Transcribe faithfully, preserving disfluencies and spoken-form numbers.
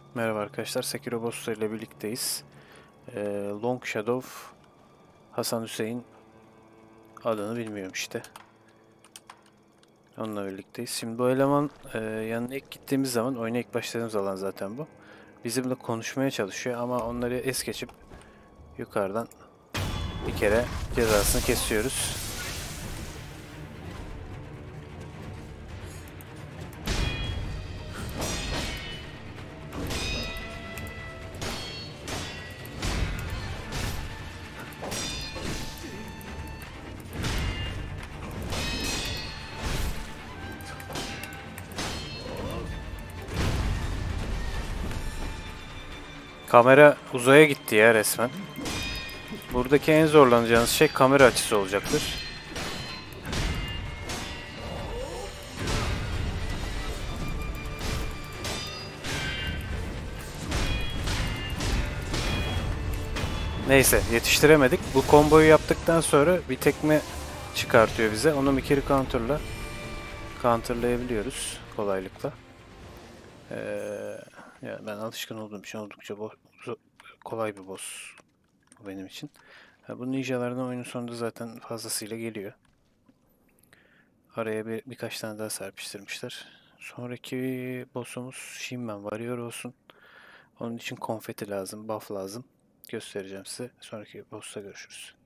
Merhaba arkadaşlar, Sekiro Boss'u ile birlikteyiz. Ee, Long Shadow, Hasan Hüseyin adını bilmiyorum işte. Onunla birlikteyiz. Şimdi bu eleman e, yanına ilk gittiğimiz zaman, oyuna ilk başladığımız alan zaten bu. Bizimle konuşmaya çalışıyor ama onları es geçip yukarıdan bir kere cezasını kesiyoruz. Kamera uzaya gitti ya resmen. Buradaki en zorlanacağınız şey kamera açısı olacaktır. Neyse yetiştiremedik. Bu komboyu yaptıktan sonra bir tekme çıkartıyor bize. Onu bir kere counter'la counter'layabiliyoruz kolaylıkla. Ee, ya ben alışkın olduğum için oldukça kolay bir boss bu benim için. Ha, bu ninjalardan oyunun sonunda zaten fazlasıyla geliyor. Araya bir birkaç tane daha serpiştirmişler. Sonraki boss'umuz Shinmen Warrior olsun. Onun için konfeti lazım, buff lazım. Göstereceğim size. Sonraki boss'ta görüşürüz.